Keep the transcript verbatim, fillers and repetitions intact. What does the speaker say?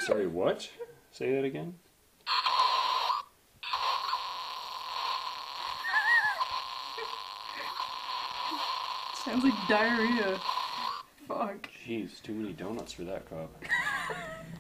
Sorry, what? Say that again? Sounds like diarrhea. Fuck. Jeez, too many donuts for that cop.